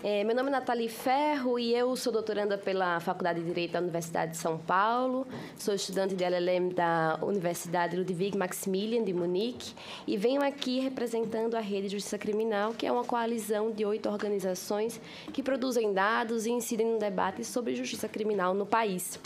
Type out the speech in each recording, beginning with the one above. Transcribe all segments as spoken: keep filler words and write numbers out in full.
É, meu nome é Nathalie Ferro e eu sou doutoranda pela Faculdade de Direito da Universidade de São Paulo. Sou estudante de L L M da Universidade Ludwig Maximilian de Munique e venho aqui representando a Rede de Justiça Criminal, que é uma coalizão de oito organizações que produzem dados e incidem no debate sobre justiça criminal no país.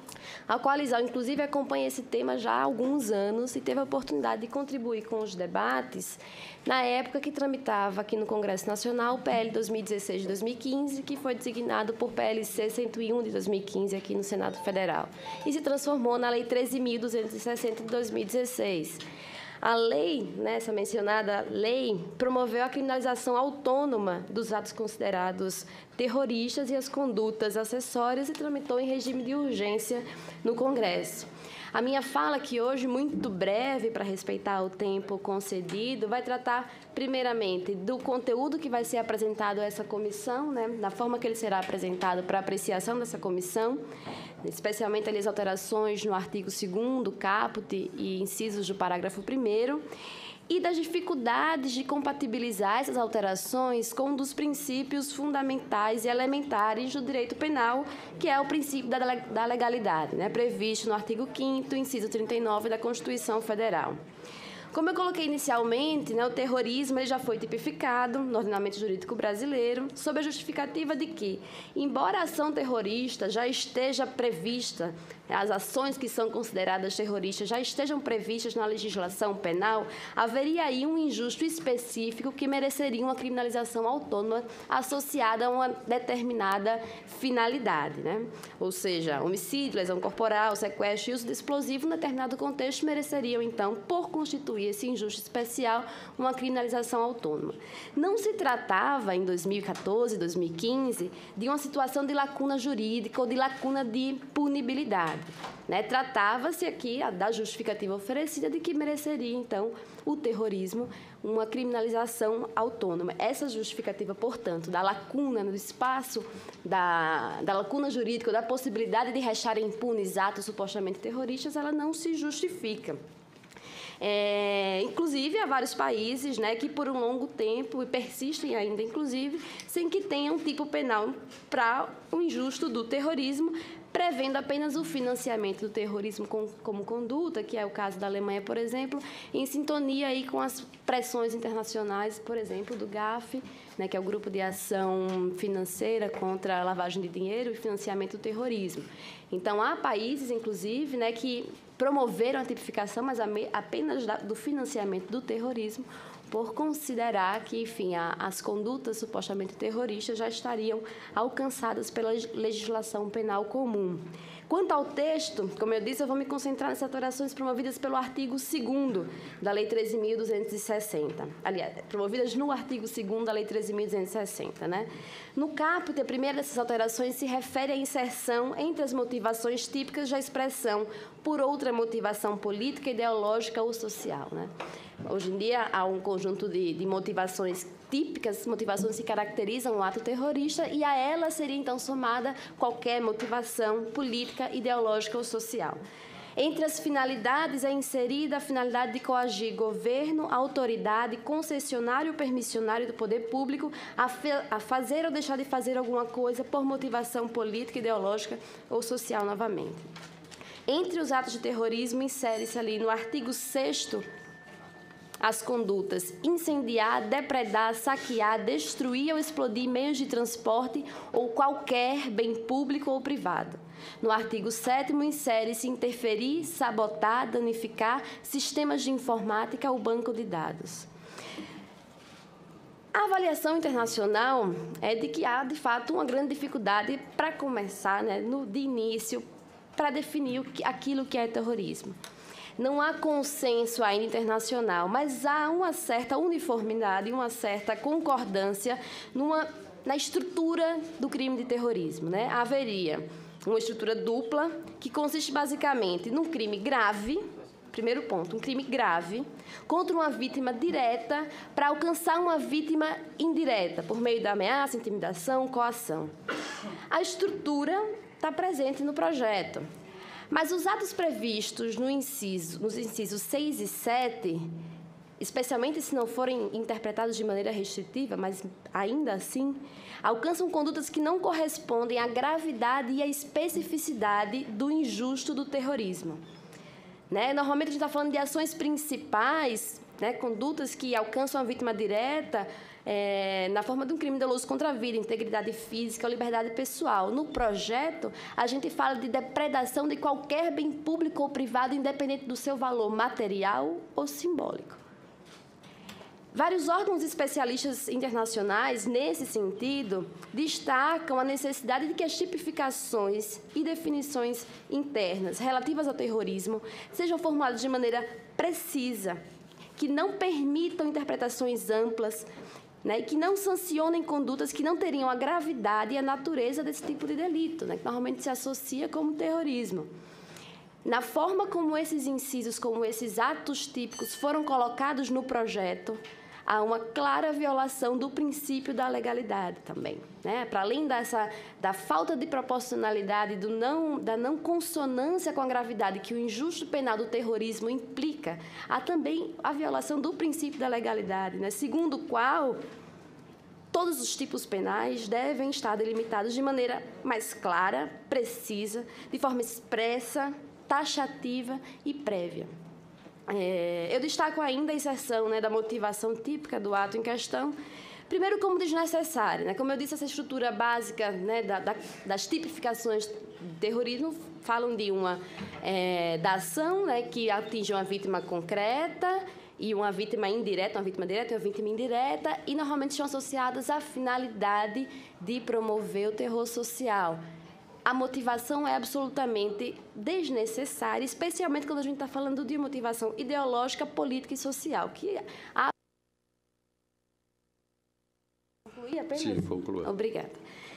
A coalizão, inclusive, acompanha esse tema já há alguns anos e teve a oportunidade de contribuir com os debates na época que tramitava aqui no Congresso Nacional o P L dois mil e dezesseis de dois mil e quinze, que foi designado por P L C cento e um de dois mil e quinze aqui no Senado Federal, e se transformou na Lei treze mil duzentos e sessenta de dois mil e dezesseis. A lei, né, essa mencionada lei, promoveu a criminalização autônoma dos atos considerados terroristas e as condutas acessórias e tramitou em regime de urgência no Congresso. A minha fala aqui hoje, muito breve, para respeitar o tempo concedido, vai tratar, primeiramente, do conteúdo que vai ser apresentado a essa comissão, né, da forma que ele será apresentado para apreciação dessa comissão, especialmente ali as alterações no artigo segundo, caput e incisos do parágrafo primeiro, e das dificuldades de compatibilizar essas alterações com um dos princípios fundamentais e elementares do direito penal, que é o princípio da legalidade, né, previsto no artigo quinto, inciso trinta e nove da Constituição Federal. Como eu coloquei inicialmente, né, o terrorismo ele já foi tipificado no ordenamento jurídico brasileiro sob a justificativa de que, embora a ação terrorista já esteja prevista, as ações que são consideradas terroristas já estejam previstas na legislação penal, haveria aí um injusto específico que mereceria uma criminalização autônoma associada a uma determinada finalidade, né? Ou seja, homicídio, lesão corporal, sequestro e uso de explosivo, em determinado contexto, mereceriam, então, por constituir esse injusto especial, uma criminalização autônoma. Não se tratava, em dois mil e quatorze, dois mil e quinze, de uma situação de lacuna jurídica ou de lacuna de punibilidade. Né? Tratava-se aqui da justificativa oferecida de que mereceria, então, o terrorismo uma criminalização autônoma. Essa justificativa, portanto, da lacuna no espaço, da, da lacuna jurídica, da possibilidade de restarem impunes atos supostamente terroristas, ela não se justifica. É, inclusive, há vários países, né, que por um longo tempo, e persistem ainda, inclusive, sem que tenham um tipo penal para o injusto do terrorismo, prevendo apenas o financiamento do terrorismo com, como conduta, que é o caso da Alemanha, por exemplo, em sintonia aí com as pressões internacionais, por exemplo, do GAFI, né, que é o Grupo de Ação Financeira contra a Lavagem de Dinheiro e Financiamento do Terrorismo. Então, há países, inclusive, né, que promoveram a tipificação, mas apenas do financiamento do terrorismo, por considerar que, enfim, a, as condutas supostamente terroristas já estariam alcançadas pela legislação penal comum. Quanto ao texto, como eu disse, eu vou me concentrar nessas alterações promovidas pelo artigo segundo da Lei treze mil duzentos e sessenta. Aliás, promovidas no artigo segundo da Lei treze mil duzentos e sessenta, né? No caput, a primeira dessas alterações se refere à inserção entre as motivações típicas da expressão por outra motivação política, ideológica ou social, né? Hoje em dia, há um conjunto de, de motivações típicas, motivações que caracterizam o ato terrorista, e a ela seria, então, somada qualquer motivação política, ideológica ou social. Entre as finalidades é inserida a finalidade de coagir governo, autoridade, concessionário ou permissionário do poder público a, fe, a fazer ou deixar de fazer alguma coisa por motivação política, ideológica ou social novamente. Entre os atos de terrorismo, insere-se ali no artigo sexto as condutas incendiar, depredar, saquear, destruir ou explodir meios de transporte ou qualquer bem público ou privado. No artigo sétimo, insere-se interferir, sabotar, danificar sistemas de informática ou banco de dados. A avaliação internacional é de que há, de fato, uma grande dificuldade para começar, né, no, de início, para definir o que, aquilo que é terrorismo. Não há consenso ainda internacional, mas há uma certa uniformidade, uma certa concordância numa, na estrutura do crime de terrorismo, né? Haveria uma estrutura dupla que consiste basicamente num crime grave, primeiro ponto, um crime grave, contra uma vítima direta para alcançar uma vítima indireta, por meio da ameaça, intimidação, coação. A estrutura está presente no projeto. Mas os atos previstos no inciso, nos incisos seis e sete especialmente se não forem interpretados de maneira restritiva, mas ainda assim, alcançam condutas que não correspondem à gravidade e à especificidade do injusto do terrorismo. Né? Normalmente, a gente está falando de ações principais, né? Condutas que alcançam a vítima direta é, na forma de um crime doloso contra a vida, integridade física ou liberdade pessoal. No projeto, a gente fala de depredação de qualquer bem público ou privado, independente do seu valor material ou simbólico. Vários órgãos especialistas internacionais, nesse sentido, destacam a necessidade de que as tipificações e definições internas relativas ao terrorismo sejam formuladas de maneira precisa, que não permitam interpretações amplas, né, e que não sancionem condutas que não teriam a gravidade e a natureza desse tipo de delito, né, que normalmente se associa como terrorismo. Na forma como esses incisos, como esses atos típicos foram colocados no projeto, há uma clara violação do princípio da legalidade também. Né? Para além dessa, da falta de proporcionalidade, do não, da não consonância com a gravidade que o injusto penal do terrorismo implica, há também a violação do princípio da legalidade, né? Segundo o qual todos os tipos penais devem estar delimitados de maneira mais clara, precisa, de forma expressa, taxativa e prévia. É, eu destaco ainda a inserção, né, da motivação típica do ato em questão, primeiro como desnecessária. Né? Como eu disse, essa estrutura básica, né, da, da, das tipificações de terrorismo falam de uma é, da ação, né, que atinge uma vítima concreta e uma vítima indireta, uma vítima direta e uma vítima indireta, e normalmente estão associadas à finalidade de promover o terror social. A motivação é absolutamente desnecessária, especialmente quando a gente está falando de motivação ideológica, política e social. Que a... Concluir apenas? Sim, conclua. Obrigada.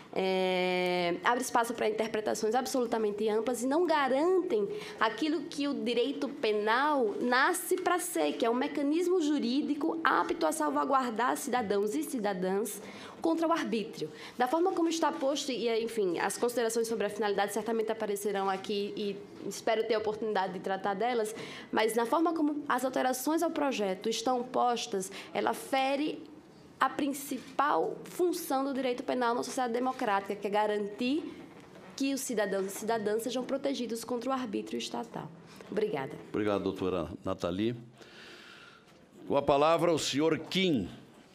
É, abre espaço para interpretações absolutamente amplas e não garantem aquilo que o direito penal nasce para ser, que é um mecanismo jurídico apto a salvaguardar cidadãos e cidadãs contra o arbítrio. Da forma como está posto, e enfim, as considerações sobre a finalidade certamente aparecerão aqui e espero ter a oportunidade de tratar delas, mas na forma como as alterações ao projeto estão postas, ela fere a principal função do direito penal na sociedade democrática, que é garantir que os cidadãos e cidadãs sejam protegidos contra o arbítrio estatal. Obrigada. Obrigado, doutora Nathalie. Com a palavra, o senhor Kim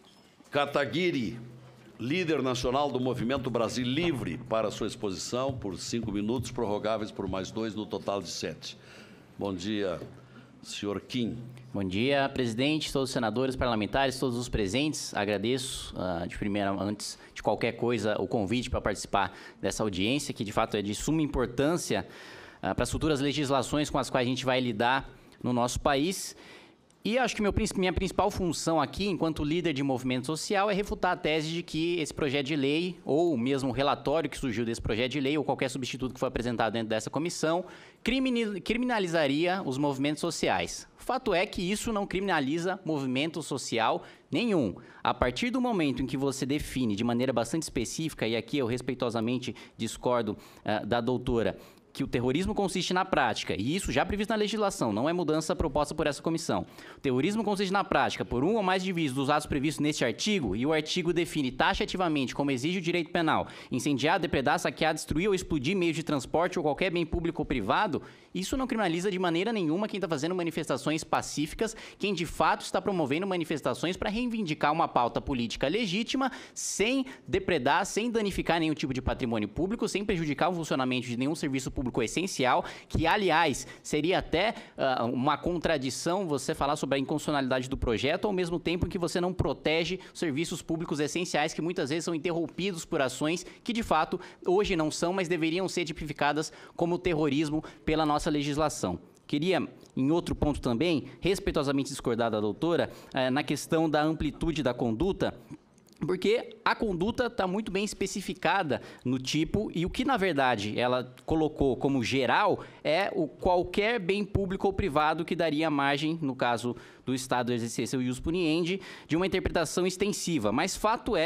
Kataguiri, líder nacional do Movimento Brasil Livre, para a sua exposição por cinco minutos, prorrogáveis por mais dois, no total de sete. Bom dia, senhor Kim. Bom dia, presidente, todos os senadores, parlamentares, todos os presentes. Agradeço, uh, de primeira, antes de qualquer coisa, o convite para participar dessa audiência, que de fato é de suma importância uh, para as futuras legislações com as quais a gente vai lidar no nosso país. E acho que meu, minha principal função aqui, enquanto líder de movimento social, é refutar a tese de que esse projeto de lei, ou mesmo o relatório que surgiu desse projeto de lei, ou qualquer substituto que foi apresentado dentro dessa comissão, criminalizaria os movimentos sociais. Fato é que isso não criminaliza movimento social nenhum. A partir do momento em que você define de maneira bastante específica, e aqui eu respeitosamente discordo uh, da doutora, que o terrorismo consiste na prática, e isso já previsto na legislação, não é mudança proposta por essa comissão. O terrorismo consiste na prática por um ou mais divisos dos atos previstos neste artigo, e o artigo define taxativamente, como exige o direito penal, incendiar, depredar, saquear, destruir ou explodir meios de transporte ou qualquer bem público ou privado. Isso não criminaliza de maneira nenhuma quem está fazendo manifestações pacíficas, quem de fato está promovendo manifestações para reivindicar uma pauta política legítima, sem depredar, sem danificar nenhum tipo de patrimônio público, sem prejudicar o funcionamento de nenhum serviço público essencial, que, aliás, seria até uh, uma contradição você falar sobre a inconstitucionalidade do projeto, ao mesmo tempo em que você não protege serviços públicos essenciais, que muitas vezes são interrompidos por ações que, de fato, hoje não são, mas deveriam ser tipificadas como terrorismo pela nossa legislação. Queria, em outro ponto também, respeitosamente discordar da doutora, uh, na questão da amplitude da conduta, porque a conduta está muito bem especificada no tipo, e o que, na verdade, ela colocou como geral é o qualquer bem público ou privado que daria margem, no caso do Estado exercer seu ius puniendi, de uma interpretação extensiva. Mas fato é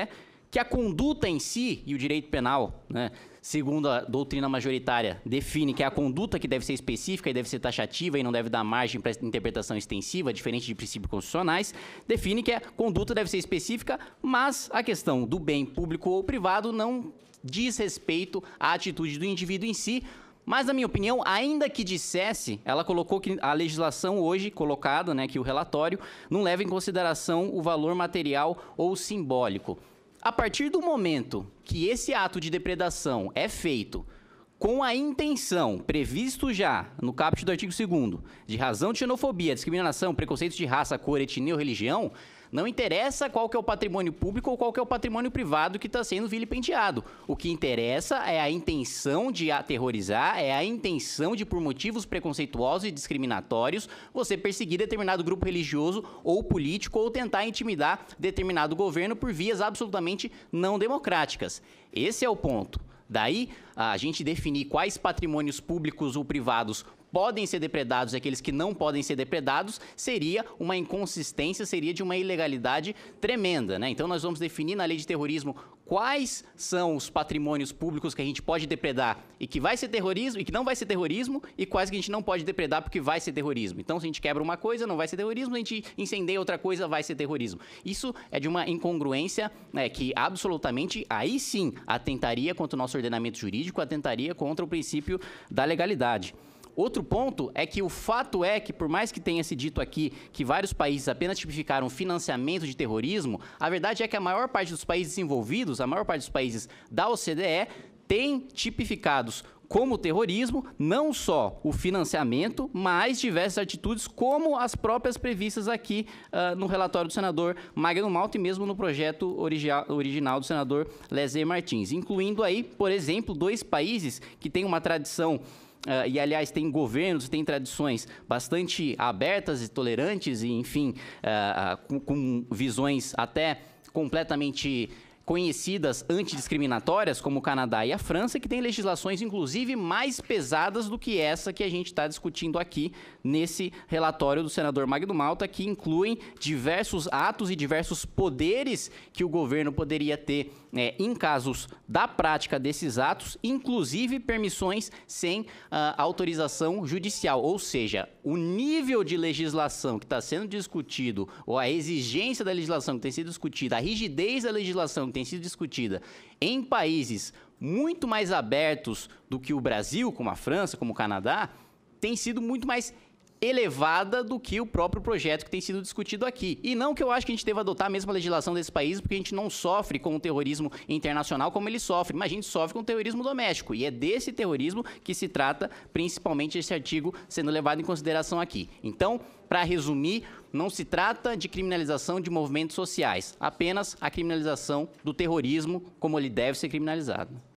que a conduta em si, e o direito penal, né, segundo a doutrina majoritária, define que é a conduta que deve ser específica e deve ser taxativa e não deve dar margem para interpretação extensiva, diferente de princípios constitucionais, define que a conduta deve ser específica, mas a questão do bem público ou privado não diz respeito à atitude do indivíduo em si. Mas, na minha opinião, ainda que dissesse, ela colocou que a legislação hoje colocada, né, que o relatório, não leva em consideração o valor material ou simbólico. A partir do momento que esse ato de depredação é feito com a intenção, previsto já no caput do artigo segundo, de razão de xenofobia, discriminação, preconceitos de raça, cor, etnia ou religião, não interessa qual que é o patrimônio público ou qual que é o patrimônio privado que está sendo vilipendiado. O que interessa é a intenção de aterrorizar, é a intenção de, por motivos preconceituosos e discriminatórios, você perseguir determinado grupo religioso ou político ou tentar intimidar determinado governo por vias absolutamente não democráticas. Esse é o ponto. Daí, a gente definir quais patrimônios públicos ou privados podem ser depredados e aqueles que não podem ser depredados, seria uma inconsistência, seria de uma ilegalidade tremenda, né? Então, nós vamos definir na lei de terrorismo quais são os patrimônios públicos que a gente pode depredar e que vai ser terrorismo e que não vai ser terrorismo, e quais que a gente não pode depredar porque vai ser terrorismo. Então, se a gente quebra uma coisa, não vai ser terrorismo, se a gente incendeia outra coisa, vai ser terrorismo. Isso é de uma incongruência, né, que absolutamente, aí sim, atentaria contra o nosso ordenamento jurídico, atentaria contra o princípio da legalidade. Outro ponto é que o fato é que, por mais que tenha se dito aqui que vários países apenas tipificaram financiamento de terrorismo, a verdade é que a maior parte dos países envolvidos, a maior parte dos países da O C D E, tem tipificados como terrorismo não só o financiamento, mas diversas atitudes, como as próprias previstas aqui uh, no relatório do senador Magno Malta e mesmo no projeto origi- original do senador Lézer Martins, incluindo aí, por exemplo, dois países que têm uma tradição Uh, e, aliás, tem governos, tem tradições bastante abertas e tolerantes, e, enfim, uh, uh, com, com visões até completamente conhecidas antidiscriminatórias, como o Canadá e a França, que têm legislações, inclusive, mais pesadas do que essa que a gente está discutindo aqui nesse relatório do senador Magno Malta, que incluem diversos atos e diversos poderes que o governo poderia ter é, em casos da prática desses atos, inclusive permissões sem uh, autorização judicial. Ou seja, o nível de legislação que está sendo discutido, ou a exigência da legislação que tem sido discutida, a rigidez da legislação que tem sido discutida em países muito mais abertos do que o Brasil, como a França, como o Canadá, tem sido muito mais elevada do que o próprio projeto que tem sido discutido aqui. E não que eu acho que a gente deva adotar a mesma legislação desses países, porque a gente não sofre com o terrorismo internacional como ele sofre, mas a gente sofre com o terrorismo doméstico. E é desse terrorismo que se trata, principalmente esse artigo sendo levado em consideração aqui. Então, para resumir, não se trata de criminalização de movimentos sociais, apenas a criminalização do terrorismo como ele deve ser criminalizado.